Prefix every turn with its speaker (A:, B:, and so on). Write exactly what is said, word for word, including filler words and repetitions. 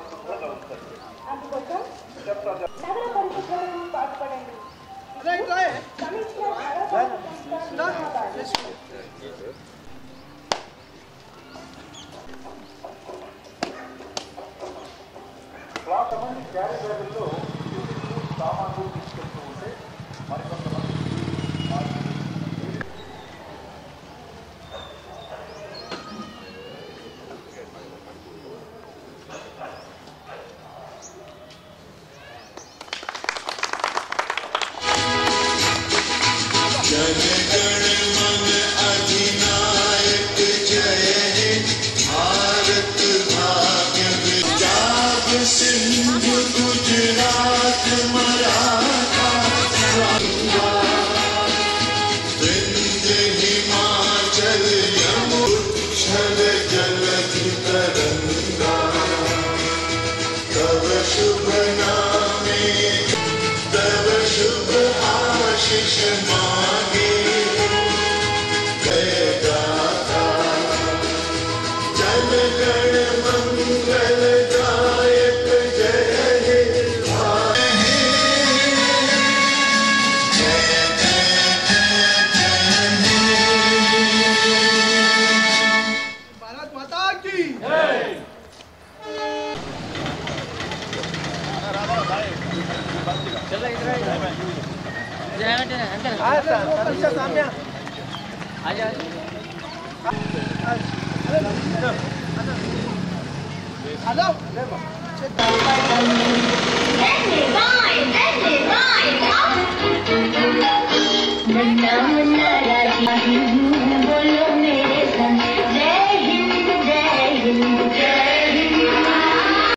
A: శుభ్రంగా ఉంచండి.
B: అందుకోసం
A: చెప్తా
B: నగర పరిశుభ్రతను పాటుపడండి.
A: కొంతమంది క్యారీ బ్యాగుల్లో సామాన్లు తీసుకెళ్తూ ఉంటే మరికొంతమంది
C: सिंधु गुजरात मराठा विंध्य हिमाचल यमुच्छल जलधि तरंगा तव शुभ नामे तव शुभ आशीष मांगे जय गाथा जन गण मंगल
D: चलो इधर अंकल सामने आ जा हेलो बोलो